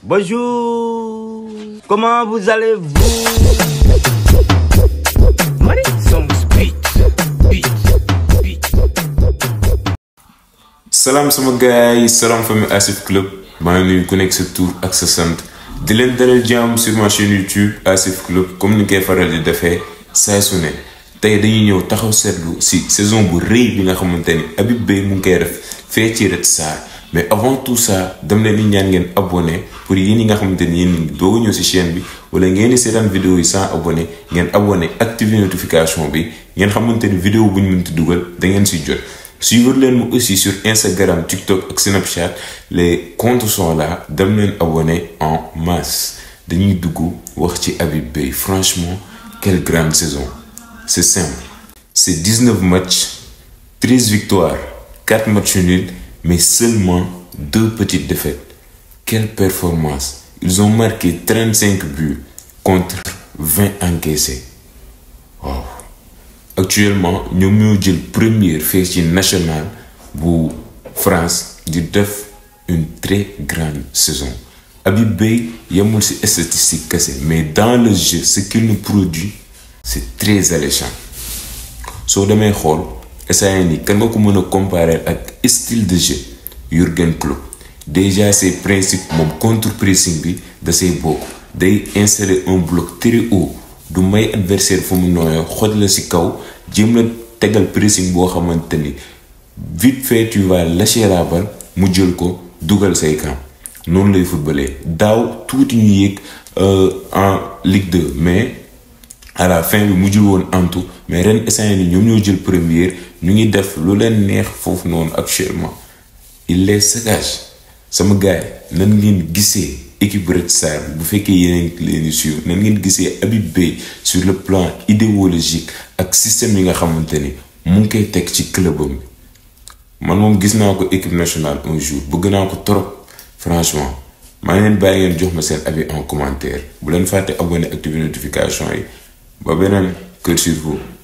Bonjour, comment vous allez-vous? Salam sama gars, salam famille Asif Club. maa ngi nuyu ku nekk sa tur ak sa sant di leen dalal jàmm sur ma chaîne YouTube Asif Club comme ni koy faral di defee saa su ne tey dañuy ñëw taxaw seetlu si saison bu rëy bi nga xamante ni Habib Beye mu ngi koy def fee ci Red Star. mais avant tout ça dem leen di ñaan ngeen abonné pour yéen yi nga xamante ni yéen ngi doog a ñëw si chaîne bi wala ngeen di seetaan vidéo yi sans abonné ngeen abonné activer notification bi ngeen xamante ni vidéo bu ñu mënti dugal da ngeen si jot. Suivez nous aussi sur Instagram, TikTok et Snapchat. Les comptes sont là. Dem leen abonné en masse. Dañuy dugg wax ci Habib Beye. Franchement, quelle grande saison. C'est simple. C'est 19 matchs, 13 victoires, 4 matchs nuls, mais seulement 2 petites défaites. Quelle performance. Ils ont marqué 35 buts contre 20 encaissés. Wow. Actuellement ñoom ñoo jël première fee ci national bu France di def une très grande saison. Habib Beye yemul ci statistique kese mais dans le jeu ce qu'il nous produit c'est très alléchant. soo demee xool essayé ni kan nga ko mën a comparer ak style de jeu Jürgen Klopp déjà ses principes moom contre pressing bi da say bokk day insérer un bloc très haut. du may adversaire fu mu nooyoo xoj la ci kaw jéem la tegal pressing boo xamante ni vite fait tu vas lâcher la balle mu jël ko dugal say camp noonu lay footballé daaw tuuti ñu yéeg en Ligue 2 mais à la fin bi mujjul woon antu mais ren instant ni ñoom ñoo jël première ñu ngi def lu leen neex foofu noonu actuellement il les sagage sama gars yi nan ngeen gisee équipe Red Star bu fekkee yeneen leen di suivre nan ngeen gisee Habib Beye sur le plan idéologique ak système yi nga xamante ni mu ngi koy teg ci clubam bi man moom gis naa ko équipe nationale un jour bëgg naa ko trop franchement maa ngi leen bàyyi ngeen jox ma seen avis en commentaire bu leen fàtte abonné activer notification yi ba beneen kër sur vous.